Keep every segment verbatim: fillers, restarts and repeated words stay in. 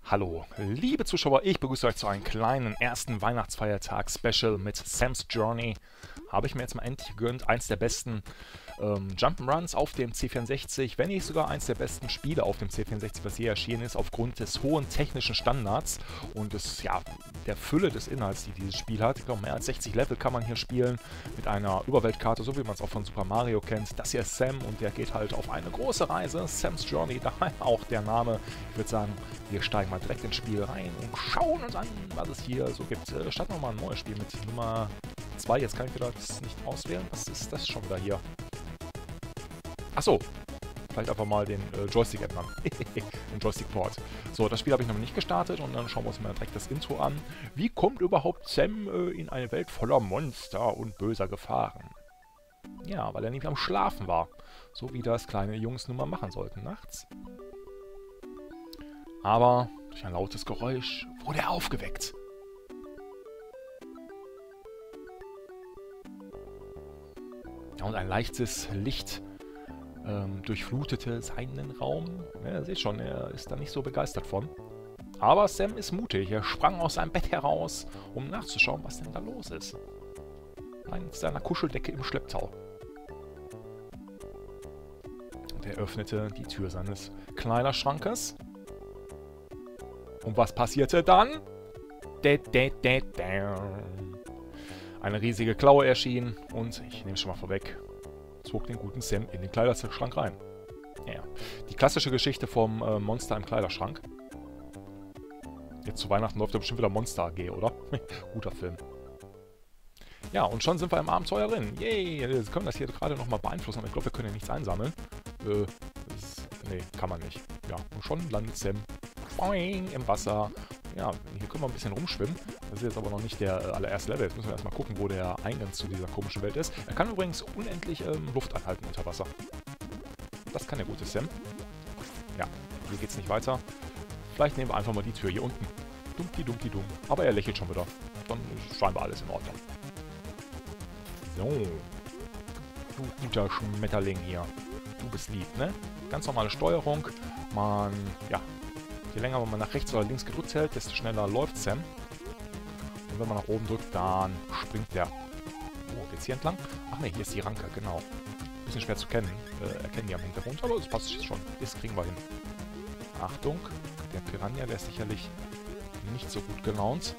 Hallo, liebe Zuschauer, ich begrüße euch zu einem kleinen ersten Weihnachtsfeiertag-Special mit Sam's Journey. Habe ich mir jetzt mal endlich gegönnt, eins der besten ähm, Jump'n'Runs auf dem C vierundsechzig, wenn nicht sogar eins der besten Spiele auf dem C vierundsechzig, was je erschienen ist, aufgrund des hohen technischen Standards und des, ja, der Fülle des Inhalts, die dieses Spiel hat. Ich glaube, mehr als sechzig Level kann man hier spielen mit einer Überweltkarte, so wie man es auch von Super Mario kennt. Das hier ist Sam und der geht halt auf eine große Reise, Sam's Journey, daher auch der Name. Ich würde sagen, wir steigen mal direkt ins Spiel rein und schauen uns an, was es hier so gibt. Äh, starten wir mal ein neues Spiel mit Nummer zwei. Jetzt kann ich wieder das nicht auswählen. Was ist das schon wieder hier? Achso, vielleicht einfach mal den äh, Joystick ändern. Den Joystick-Port. So, das Spiel habe ich noch nicht gestartet und dann schauen wir uns mal direkt das Intro an. Wie kommt überhaupt Sam äh, in eine Welt voller Monster und böser Gefahren? Ja, weil er nämlich am Schlafen war. So wie das kleine Jungs nun mal machen sollten nachts. Aber durch ein lautes Geräusch wurde er aufgeweckt. Ja, und ein leichtes Licht ähm, durchflutete seinen Raum. Ja, ihr seht schon, er ist da nicht so begeistert von. Aber Sam ist mutig. Er sprang aus seinem Bett heraus, um nachzuschauen, was denn da los ist. Mit seiner Kuscheldecke im Schlepptau. Und er öffnete die Tür seines Kleiderschrankes. Und was passierte dann? Eine riesige Klaue erschien und, ich nehme es schon mal vorweg, zog den guten Sam in den Kleiderschrank rein. Ja, die klassische Geschichte vom äh, Monster im Kleiderschrank. Jetzt zu Weihnachten läuft da bestimmt wieder Monster A G, oder? Guter Film. Ja, und schon sind wir im Abenteuer drin. Yay! Wir können das hier gerade nochmal beeinflussen, aber ich glaube, wir können ja nichts einsammeln. Äh, das, nee, kann man nicht. Ja, und schon landet Sam boing, im Wasser. Ja, hier können wir ein bisschen rumschwimmen. Das ist jetzt aber noch nicht der äh, allererste Level. Jetzt müssen wir erstmal gucken, wo der Eingang zu dieser komischen Welt ist. Er kann übrigens unendlich ähm, Luft anhalten unter Wasser. Das kann der gute Sam. Ja, hier geht's nicht weiter. Vielleicht nehmen wir einfach mal die Tür hier unten. Dumpki, dumpki, dumm. Aber er lächelt schon wieder. Dann ist scheinbar alles in Ordnung. So. Du guter Schmetterling hier. Du bist lieb, ne? Ganz normale Steuerung. Man, ja, je länger man nach rechts oder links gedrückt hält, desto schneller läuft Sam. Und wenn man nach oben drückt, dann springt der. Oh, geht's hier entlang? Ach ne, hier ist die Ranke, genau. Bisschen schwer zu kennen, äh, erkennen die am Hintergrund, aber es passt schon. Das kriegen wir hin. Achtung, der Piranha, der ist sicherlich nicht so gut gelaunt.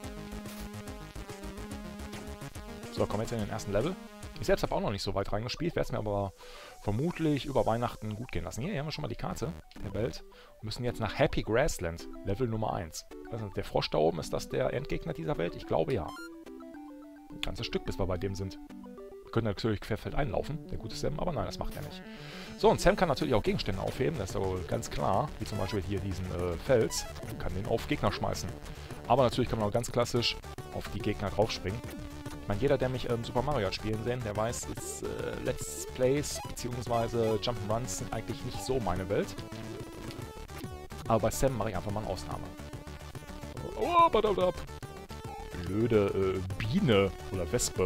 So, kommen wir jetzt in den ersten Level. Ich selbst habe auch noch nicht so weit reingespielt, werde es mir aber vermutlich über Weihnachten gut gehen lassen. Hier haben wir schon mal die Karte der Welt und müssen jetzt nach Happy Grassland, Level Nummer eins. Also der Frosch da oben, ist das der Endgegner dieser Welt? Ich glaube ja. Ein ganzes Stück, bis wir bei dem sind. Wir können natürlich querfeldein laufen, der gute Sam, aber nein, das macht er nicht. So, und Sam kann natürlich auch Gegenstände aufheben, das ist aber ganz klar. Wie zum Beispiel hier diesen äh, Fels. Man kann den auf Gegner schmeißen. Aber natürlich kann man auch ganz klassisch auf die Gegner draufspringen. Ich meine, jeder, der mich ähm, Super Mario hat spielen sehen, der weiß, ist, äh, Let's Plays bzw. Jump'n'Runs sind eigentlich nicht so meine Welt. Aber bei Sam mache ich einfach mal eine Ausnahme. Oh, badabab. Blöde äh, Biene oder Wespe.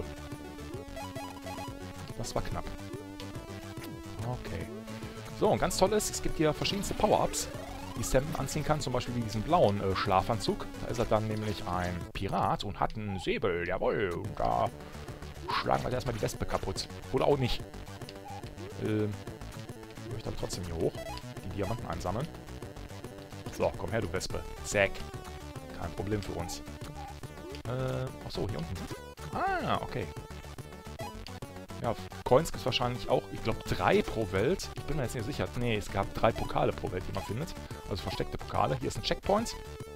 Das war knapp. Okay. So, und ganz toll ist, es gibt hier verschiedenste Power-Ups, die Sam anziehen kann, zum Beispiel wie diesen blauen äh, Schlafanzug. Da ist er dann nämlich ein Pirat und hat einen Säbel, jawohl. Und da schlagen wir erstmal die Wespe kaputt. Oder auch nicht. Ähm, ich möchte aber trotzdem hier hoch, die Diamanten einsammeln. So, komm her, du Wespe. Zack. Kein Problem für uns. Äh, achso, hier unten. Ah, okay. Ja, Coins gibt es wahrscheinlich auch, ich glaube, drei pro Welt. Ich bin mir jetzt nicht sicher. Nee, es gab drei Pokale pro Welt, die man findet. Also versteckte Pokale. Hier ist ein Checkpoint.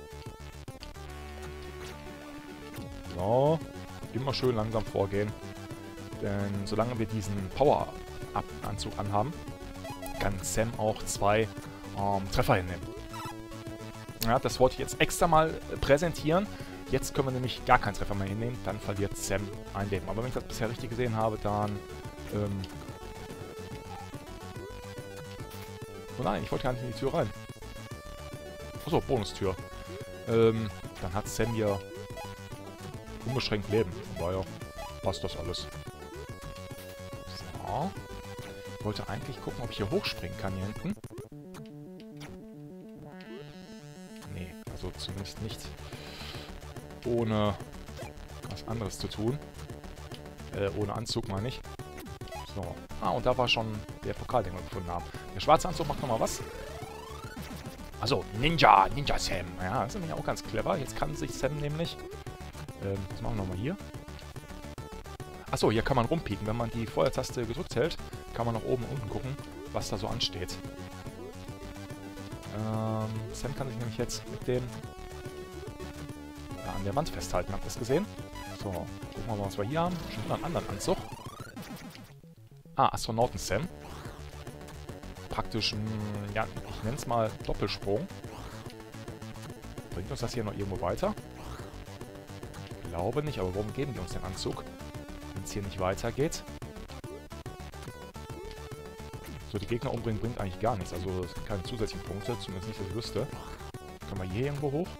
So. Immer schön langsam vorgehen. Denn solange wir diesen Power-Up-Anzug anhaben, kann Sam auch zwei ähm, Treffer hinnehmen. Ja, das wollte ich jetzt extra mal präsentieren. Jetzt können wir nämlich gar keinen Treffer mehr hinnehmen, dann verliert Sam ein Leben. Aber wenn ich das bisher richtig gesehen habe, dann... Ähm oh nein, ich wollte gar nicht in die Tür rein. Achso, Bonustür. Ähm, dann hat Sam hier unbeschränkt Leben. Von daher passt das alles. So. Ich wollte eigentlich gucken, ob ich hier hochspringen kann hier hinten. Nee, Also zumindest nicht ohne was anderes zu tun. Äh, ohne Anzug meine ich. So. Ah, und da war schon der Pokal, den wir gefunden haben. Der schwarze Anzug macht nochmal was. Also Ninja, Ninja Sam. Ja, das ist nämlich auch ganz clever. Jetzt kann sich Sam nämlich... Ähm, was machen wir nochmal hier? Achso, hier kann man rumpieken. Wenn man die Feuertaste gedrückt hält, kann man nach oben und unten gucken, was da so ansteht. Ähm, Sam kann sich nämlich jetzt mit dem ja, an der Wand festhalten. Habt ihr das gesehen? So, gucken wir mal, was wir hier haben. Schon wieder einen anderen Anzug. Ah, Astronauten Sam. Praktisch ein, ja, ich nenne es mal Doppelsprung. Bringt uns das hier noch irgendwo weiter? Ich glaube nicht, aber warum geben die uns den Anzug, wenn es hier nicht weitergeht? So, die Gegner umbringen bringt eigentlich gar nichts. Also es sind keine zusätzlichen Punkte, zumindest nicht, dass ich wüsste. Können wir hier irgendwo hoch?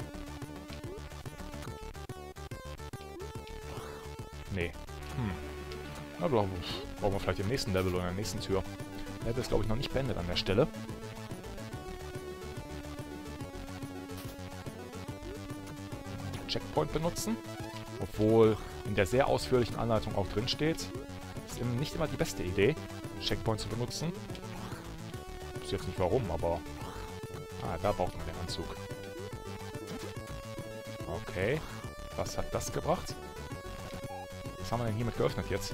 Nee. Hm. Na, brauchen wir vielleicht im nächsten Level oder in der nächsten Tür. Der Level ist, glaube ich, noch nicht beendet an der Stelle. Checkpoint benutzen. Obwohl in der sehr ausführlichen Anleitung auch drin steht, ist nicht immer die beste Idee, Checkpoint zu benutzen. Ich weiß jetzt nicht warum, aber... Ah, da braucht man den Anzug. Okay. Was hat das gebracht? Was haben wir denn hiermit geöffnet jetzt?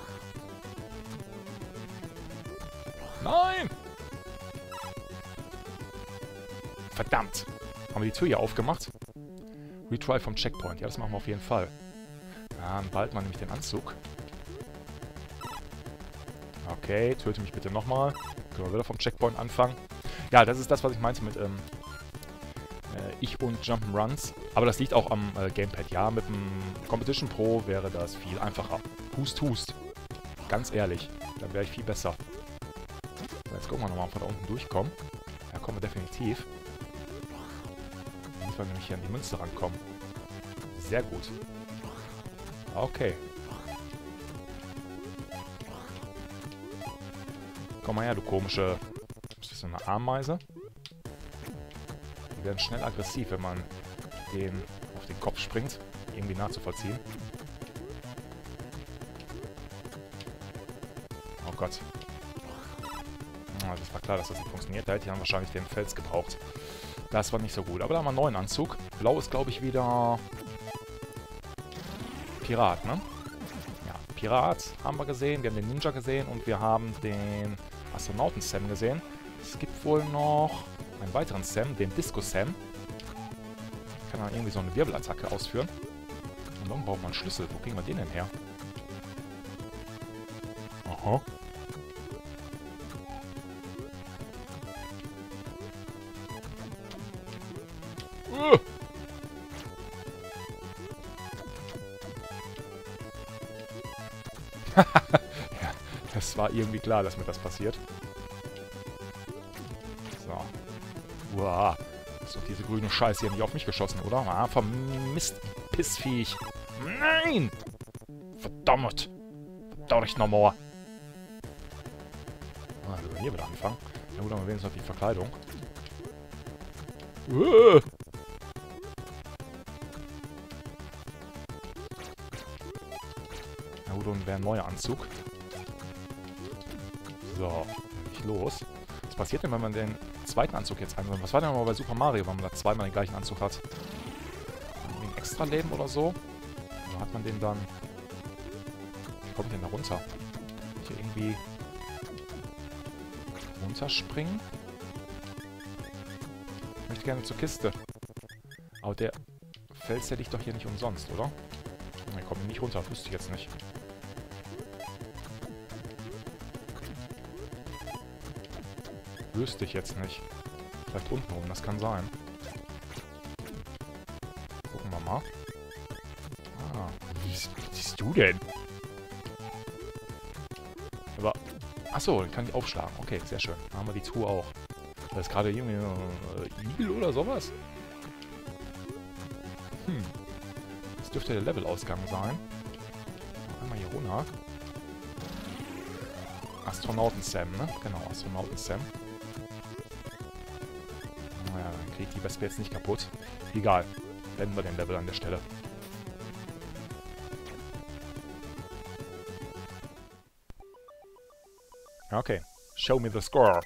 Nein! Verdammt! Haben wir die Tür hier aufgemacht? Retry vom Checkpoint. Ja, das machen wir auf jeden Fall. Ja, dann bald mal nämlich den Anzug. Okay, töte mich bitte nochmal. Können wir wieder vom Checkpoint anfangen. Ja, das ist das, was ich meinte mit ähm, äh, Ich und Jump'n'Runs. Aber das liegt auch am äh, Gamepad. Ja, mit dem Competition Pro wäre das viel einfacher. Hust, hust. Ganz ehrlich. Dann wäre ich viel besser. So, jetzt gucken wir nochmal, ob wir da unten durchkommen. Ja, kommen wir definitiv. Dann müssen wir nämlich hier an die Münze rankommen. Sehr gut. Okay. Komm mal her, du komische... Ist das so eine Ameise? Die werden schnell aggressiv, wenn man den auf den Kopf springt. Irgendwie nachzuvollziehen. Oh Gott. Oh, das war klar, dass das nicht funktioniert. Da hätte ich dann wahrscheinlich den Fels gebraucht. Das war nicht so gut. Aber da haben wir einen neuen Anzug. Blau ist, glaube ich, wieder... Pirat, ne? Ja, Pirat haben wir gesehen. Wir haben den Ninja gesehen und wir haben den Astronauten Sam gesehen. Es gibt wohl noch einen weiteren Sam, den Disco Sam. Kann dann irgendwie so eine Wirbelattacke ausführen. Und dann brauchen wir einen Schlüssel. Wo kriegen wir den denn her? Aha. Uh. Ja, das war irgendwie klar, dass mir das passiert. So. Uah. Ist doch diese grüne Scheiße hier nicht auf mich geschossen, oder? Ah, vermisst, Pissviech. Nein! Verdammt! Verdammt nochmal. Ah, wir können hier wieder anfangen. Ja gut, aber wenigstens noch die Verkleidung. Uh. Na gut, und wäre ein neuer Anzug. So, nicht los. Was passiert denn, wenn man den zweiten Anzug jetzt einsetzt? Was war denn nochmal bei Super Mario, wenn man da zweimal den gleichen Anzug hat? Ein extra Leben oder so? Oder hat man den dann... Wie komme ich denn da runter? Kann ich hier irgendwie... runterspringen? Ich möchte gerne zur Kiste. Aber der Fels, der liegt doch hier nicht umsonst, oder? Ich komme nicht runter, wüsste ich jetzt nicht. Wüsste ich jetzt nicht. Vielleicht unten rum, das kann sein. Gucken wir mal. Ah, wie siehst du denn? Aber, achso, den kann ich aufschlagen. Okay, sehr schön. Dann haben wir die Truhe auch. Da ist gerade irgendwie ein äh, Igel oder sowas. Hm. Das dürfte der Levelausgang sein. Einmal hier runter. Astronauten Sam, ne? Genau, Astronauten Sam. Naja, dann kriege ich die Wespe jetzt nicht kaputt. Egal. Beenden wir den Level an der Stelle. Okay. Show me the score.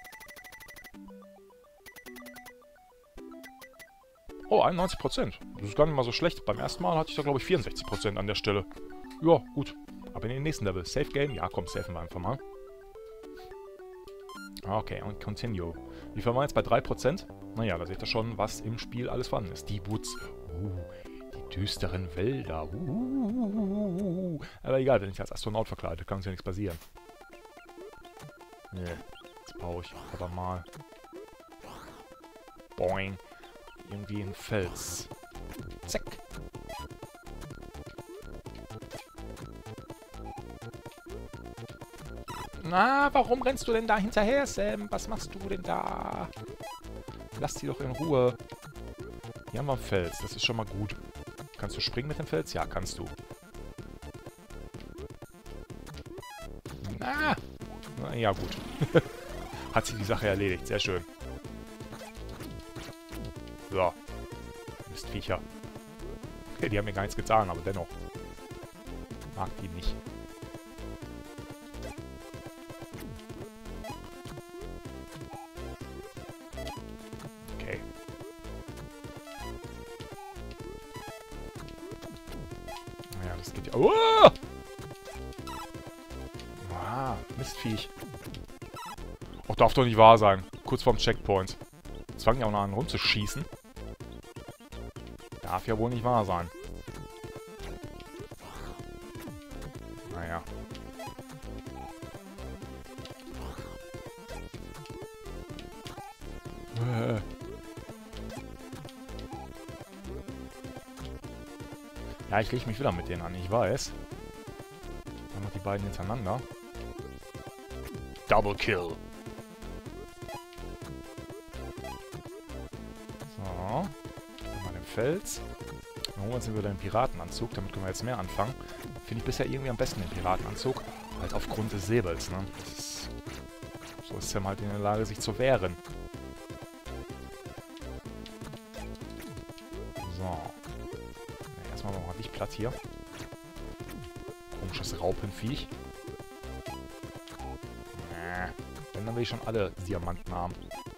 Oh, einundneunzig Prozent. Das ist gar nicht mal so schlecht. Beim ersten Mal hatte ich da, glaube ich, vierundsechzig Prozent an der Stelle. Ja, gut. Aber in den nächsten Level. Safe Game? Ja, komm, safen wir einfach mal. Okay, und Continue. Wie viel waren wir jetzt bei drei Prozent? Naja, da seht ihr schon, was im Spiel alles vorhanden ist. Die Woods. Uh, die düsteren Wälder. Uh, aber egal, wenn ich als Astronaut verkleide, kann uns ja nichts passieren. Nee, jetzt brauche ich aber mal... Boing. Irgendwie ein Fels. Zack. Na, warum rennst du denn da hinterher, Sam? Was machst du denn da? Lass die doch in Ruhe. Hier haben wir einen Fels. Das ist schon mal gut. Kannst du springen mit dem Fels? Ja, kannst du. Na, Na ja, gut. Hat sich die Sache erledigt. Sehr schön. So. Mistviecher. Die haben mir gar nichts getan, aber dennoch. Mag die nicht. Okay. Naja, das geht ja... Oh! Ah, Mistviech. Auch darf doch nicht wahr sein. Kurz vorm Checkpoint. Jetzt fangen die auch noch an rumzuschießen. Darf ja wohl nicht wahr sein. Naja. Äh. Ja, ich lege mich wieder mit denen an, ich weiß. Dann noch die beiden hintereinander. Double Kill. So. Dann mal den Fels. Dann holen wir uns wieder den Piratenanzug. Damit können wir jetzt mehr anfangen. Finde ich bisher irgendwie am besten den Piratenanzug. Halt aufgrund des Säbels, ne? Das ist, so ist Sam halt in der Lage, sich zu wehren. So. Ja, erstmal machen wir mal Lichtplatt hier. Komisches Raupenviech. Äh, wenn, dann will ich schon alle Diamanten haben.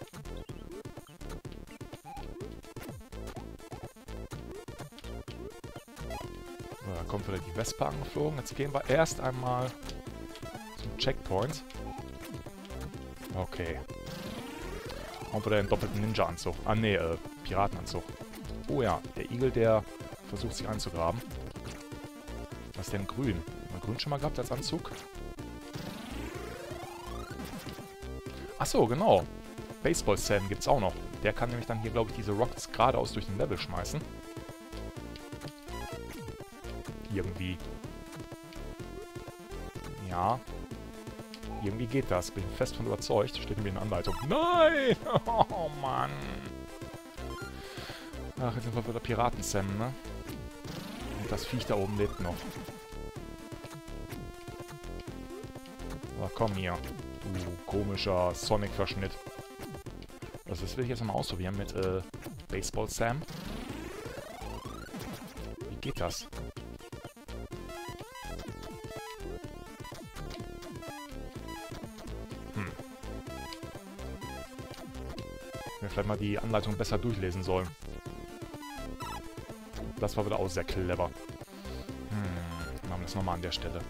So, da kommt wieder die Wespe angeflogen. Jetzt gehen wir erst einmal zum Checkpoint. Okay. Und wieder den doppelten Ninja-Anzug. Ah, ne, äh, Piratenanzug. Oh ja, der Igel, der versucht sich einzugraben. Was ist denn grün? Haben wir grün schon mal gehabt als Anzug? Achso, genau. Baseball Sam gibt's auch noch. Der kann nämlich dann hier, glaube ich, diese Rocks geradeaus durch den Level schmeißen. Irgendwie. Ja. Irgendwie geht das. Bin fest von überzeugt. Steht mir in der Anleitung. Nein! Oh, Mann. Ach, jetzt sind wir wieder Piraten-Sam, ne? Und das Viech da oben lebt noch. So, komm hier. Du komischer Sonic-Verschnitt. Also das will ich jetzt mal ausprobieren mit äh, Baseball Sam. Wie geht das? Hm. Ich hätte vielleicht mal die Anleitung besser durchlesen sollen. Das war wieder auch sehr clever. Hm. Machen wir das nochmal an der Stelle.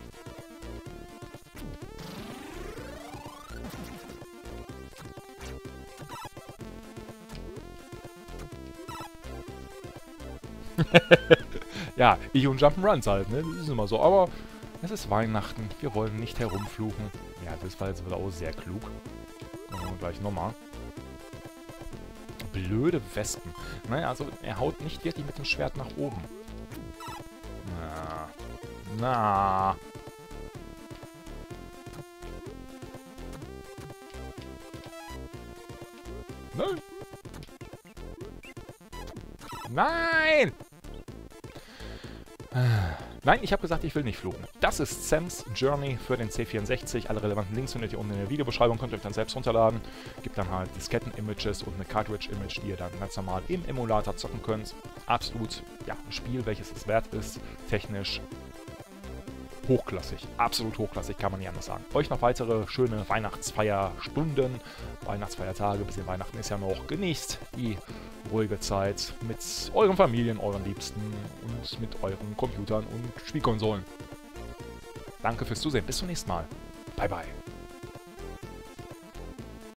Ja, ich und Jump'n'Runs halt, ne? Das ist immer so. Aber es ist Weihnachten. Wir wollen nicht herumfluchen. Ja, das war jetzt wieder auch sehr klug. Machen wir gleich nochmal. Blöde Wespen. Naja, also er haut nicht wirklich mit dem Schwert nach oben. Na. Na. Nein. Nein! Nein, ich habe gesagt, ich will nicht fluchen. Das ist Sam's Journey für den C vierundsechzig. Alle relevanten Links findet ihr unten in der Videobeschreibung. Könnt ihr euch dann selbst runterladen. Gibt dann halt Disketten-Images und eine Cartridge-Image, die ihr dann ganz normal im Emulator zocken könnt. Absolut, ja, ein Spiel, welches es wert ist. Technisch hochklassig. Absolut hochklassig, kann man nicht anders sagen. Euch noch weitere schöne Weihnachtsfeierstunden, Weihnachtsfeiertage, bisschen Weihnachten ist ja noch. Genießt die ruhige Zeit mit euren Familien, euren Liebsten und mit euren Computern und Spielkonsolen. Danke fürs Zusehen. Bis zum nächsten Mal. Bye, bye.